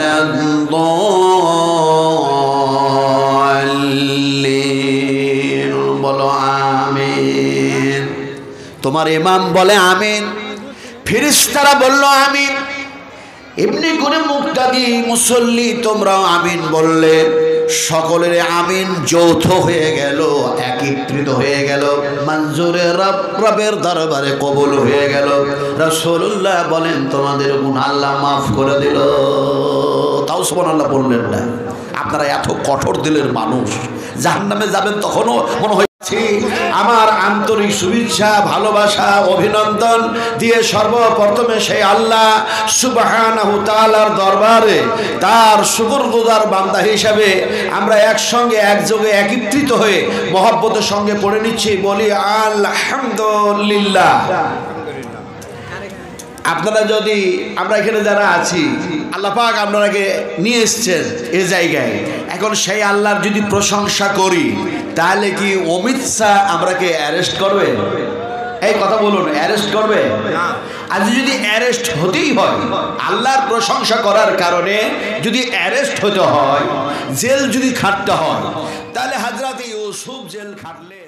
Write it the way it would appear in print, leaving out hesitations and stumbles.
الضالين বলো আমিন। তোমার ইমাম বলে আমিন, ফেরেশতারা বলল আমিন, এমনি করে মুক্তাদি মুসল্লি তোমরাও আমিন বললে, সকলের আমিন যৌথ হয়ে গেল, একত্রিত হয়ে গেল, মঞ্জুরে রবের দরবারে কবুল হয়ে গেল। রাসূলুল্লাহ বলেন তোমাদের গুনাহ আল্লাহ মাফ করে দিল। তাও সুবহানাল্লাহ বললেন না। আপনারা এত কঠোর দিলের মানুষ, জাহান্নামে যাবেন তখনও মনে হয়। আমার আন্তরিক শুভেচ্ছা, ভালোবাসা, অভিনন্দন দিয়ে সর্বপ্রথমে সেই আল্লাহ সুবহানাহু তাআলার দরবারে তার শুকরগুজার বান্দা হিসাবে আমরা একসঙ্গে একযোগে একত্রিত হয়ে মহব্বতের সঙ্গে পড়ে নিচ্ছি, বলি আলহামদুলিল্লাহ। আপনারা যদি, আমরা এখানে যারা আছি, আল্লাহ পাক আপনারাকে নিয়ে এসছেন এ জায়গায়, এখন সেই আল্লাহর যদি প্রশংসা করি তাহলে কি অমিত শাহ আমরাকে অ্যারেস্ট করবে? এই কথা বলুন, অ্যারেস্ট করবে? আজ যদি অ্যারেস্ট হতেই হয়, আল্লাহর প্রশংসা করার কারণে যদি অ্যারেস্ট হতে হয়, জেল যদি খাটতে হয়, তাহলে হযরত ইউসুফ জেল খাটলে